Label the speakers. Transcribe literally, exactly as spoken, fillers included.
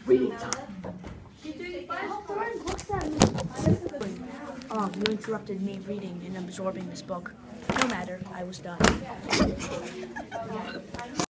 Speaker 1: Reading time.
Speaker 2: Oh, you interrupted me reading and absorbing this book. No matter, I was done.